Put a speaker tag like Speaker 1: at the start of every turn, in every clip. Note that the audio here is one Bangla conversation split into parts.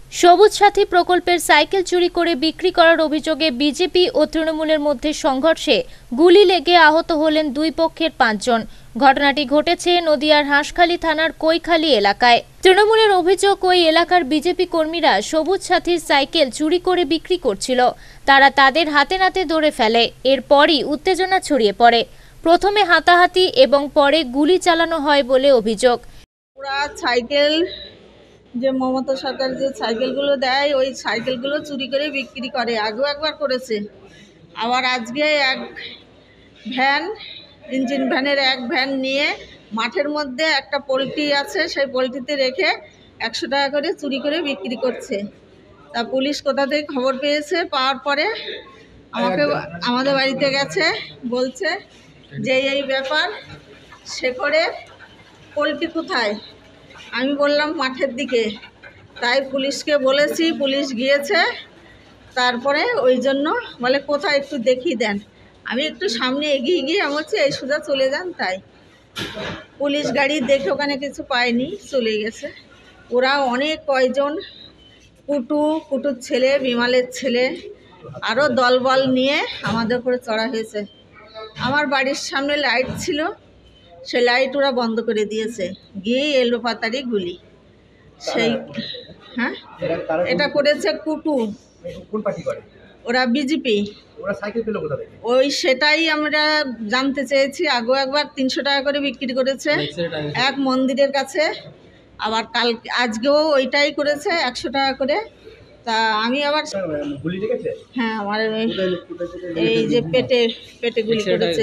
Speaker 1: সবুজ সাথী প্রকল্পের সাইকেল চুরি করে বিক্রি করার অভিযোগে বিজেপি ও তৃণমূলের মধ্যে সংঘর্ষে গুলি লেগে আহত হলেন দুই পক্ষের 5 জন। ঘটনাটি ঘটেছে নদিয়ার হাঁসখালি থানার কৈখালি এলাকায়। তৃণমূলের অভিযোগ, ওই এলাকার বিজেপি কর্মীরা সবুজ সাথীর সাইকেল চুরি করে বিক্রি করছিল। তারা তাদের হাতে নাতে ধরে ফেলে। এরপরই উত্তেজনা ছড়িয়ে পড়ে। প্রথমে হাতাহাতি এবং পরে গুলি চালানো হয় বলে অভিযোগ।
Speaker 2: ওরা সাইকেল যে মমতা সরকার যে সাইকেলগুলো দেয়, ওই সাইকেলগুলো চুরি করে বিক্রি করে। আগেও একবার করেছে, আবার আজকে এক ভ্যান, ইঞ্জিন ভ্যানের এক ভ্যান নিয়ে মাঠের মধ্যে একটা পোলট্রি আছে, সেই পোলট্রিতে রেখে 100 টাকা করে চুরি করে বিক্রি করছে। তা পুলিশ কোথা থেকে খবর পেয়েছে, পাওয়ার পরে আমাদের বাড়িতে গেছে, বলছে যে এই ব্যাপার। সে করে পোলট্রি কোথায়, আমি বললাম মাঠের দিকে। তাই পুলিশকে বলেছি, পুলিশ গিয়েছে। তারপরে ওই জন্য বলে কোথায় একটু দেখিয়ে দেন। আমি একটু সামনে এগিয়ে গিয়ে আমি বলছি এই সোজা চলে যান। তাই পুলিশ গাড়ি দেখে ওখানে কিছু পায়নি, চলে গেছে। ওরা অনেক কয়জন, কুটুর ছেলে, বিমালের ছেলে, আরও দলবল নিয়ে আমাদের উপরে চড়া হয়েছে। আমার বাড়ির সামনে লাইট ছিল, সে লাইট ওরা বন্ধ করে দিয়েছে, গিয়ে এলো পাতারি গুলি। সেই হ্যাঁ, এটা করেছে কুটু। ওরা বিজেপি। ওই সেটাই আমরা জানতে চেয়েছি। আগেও একবার 300 টাকা করে বিক্রি করেছে এক মন্দিরের কাছে, আবার আজকেও ওইটাই করেছে 100 টাকা করে। তা আমি আবার হ্যাঁ, আমার এই যে পেটে গুলি করেছে।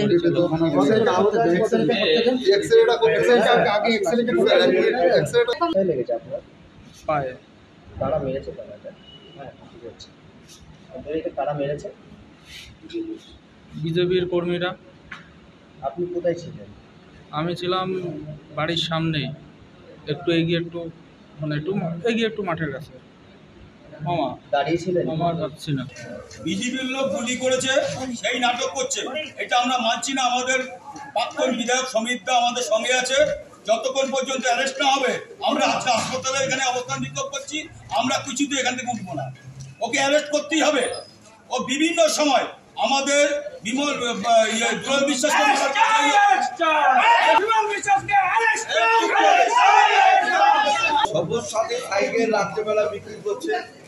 Speaker 3: বিজেপির কর্মীরা।
Speaker 4: আপনি কোথায় ছিলেন?
Speaker 3: আমি ছিলাম বাড়ির সামনে, একটু এগিয়ে একটু মাঠের কাছে। মামা
Speaker 4: দাঁড়িয়েছিলেন?
Speaker 3: মামা যাচ্ছি না।
Speaker 5: বিজেপির লোক গুলি করেছে, সেই নাটক করছে, এটা আমরা মানছি না। আমাদের প্রাক্তন বিধায়ক সমীর দা আমাদের সঙ্গে আছে। যতক্ষণ পর্যন্ত অ্যারেস্ট না হবে, আমরা আজকে হাসপাতালে এখানে অবস্থান বিক্ষোভ করছি। আমরা কিছুতে এখান থেকে উঠবো না, ওকে অ্যারেস্ট করতেই হবে। ও বিভিন্ন সময় আমাদের
Speaker 4: সবুজ সাথী সাইকেল রাত্রেবেলা বিক্রি করছে,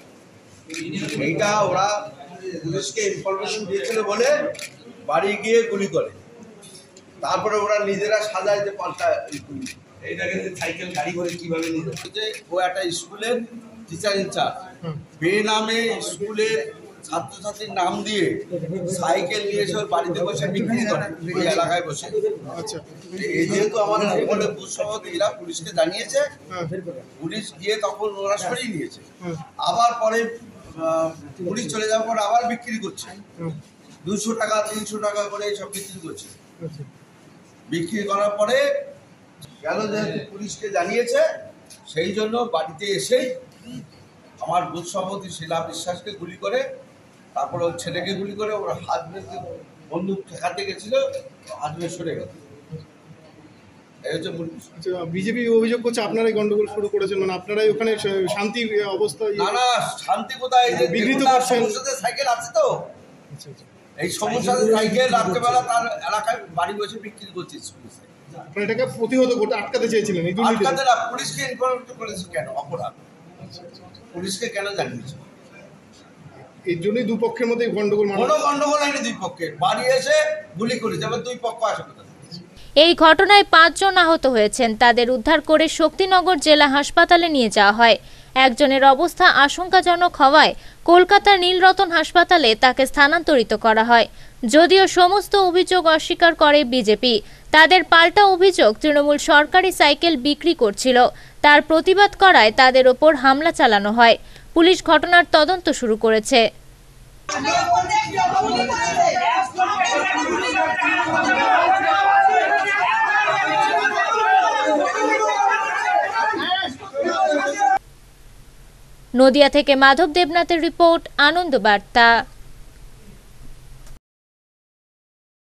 Speaker 4: এইটা ওরা পুলিশকে ইনফরমেশন দিয়েছিল বলে বাড়ি গিয়ে গুলি করে। তারপরে ওরা নিজেরা সাজায় যে পাল্টা এইটাকে সাইকেল গাড়ি করে কিভাবে নিয়ে যাচ্ছে। ও একটা স্কুলের টিচার ইনচার্জ, বেনামে স্কুলে ছাত্রছাত্রীর নাম দিয়ে সাইকেল নিয়ে এসে ওর বাড়িতে বসে বিক্রি করে, ওই এলাকায় বসে। আচ্ছা, এই যেহেতু আমাদের বলে বুথ সভাপতিরা পুলিশকে জানিয়েছে, পুলিশ গিয়ে তখন ওরা সরিয়ে নিয়েছে। আবার পরে পুলিশ চলে যাওয়ার পর আবার বিক্রি করছে, 200 টাকা 300 টাকা করে এইসব বিক্রি করছে। বিক্রি করার পরে গেল, যেহেতু পুলিশকে জানিয়েছে, সেই জন্য বাড়িতে এসেই আমার বুথ সভাপতি শিলা বিশ্বাসকে গুলি করে, তারপরে ওর ছেলেকে গুলি করে। ওর হাত বেঁধে বন্দুক ঠেকাতে গেছিল, হাত বেঁধে সরে গেল। এই হচ্ছে
Speaker 6: বিজেপি অভিযোগ করছে আপনারাই গন্ডগোল শুরু করেছেন, মানে আপনারাই ওখানে শান্তি অবস্থা।
Speaker 4: না, শান্তি কোথায়,
Speaker 6: বিঘ্নিত করছেন।
Speaker 4: সাইকেল আছে তো, এই সমস্যা সাইকেল রাত্রেবেলা তার এলাকায় বাড়ি বসে বিক্রি করছে।
Speaker 6: এটাকে প্রতিহত করতে আটকাতে চেয়েছিলেন?
Speaker 4: আটকাতে না, পুলিশকে ইনফরমেশন করেছে কেন? অপরাধ পুলিশকে কেন জানিয়েছে?
Speaker 6: এই জন্যই দুপক্ষের মধ্যে গন্ডগোল।
Speaker 4: কোনো গন্ডগোল হয়নি, দুই পক্ষের বাড়ি এসে গুলি করেছে, আবার দুই পক্ষ আসে।
Speaker 1: এই ঘটনায় 5 জন আহত হয়েছেন। তাদের উদ্ধার করে শক্তিনগর জেলা হাসপাতালে নিয়ে যাওয়া হয়। একজনের অবস্থা আশঙ্কাজনক হওয়ায় কলকাতার নীলরতন হাসপাতালে তাকে স্থানান্তরিত করা হয়। যদিও সমস্ত অভিযোগ অস্বীকার করে বিজেপি। তাদের পাল্টা অভিযোগ, তৃণমূল সরকারি সাইকেল বিক্রি করছিল, তার প্রতিবাদ করায় তাদের ওপর হামলা চালানো হয়। পুলিশ ঘটনার তদন্ত শুরু করেছে। নদিয়া থেকে মাধব দেবনাথের রিপোর্ট, আনন্দ বার্তা।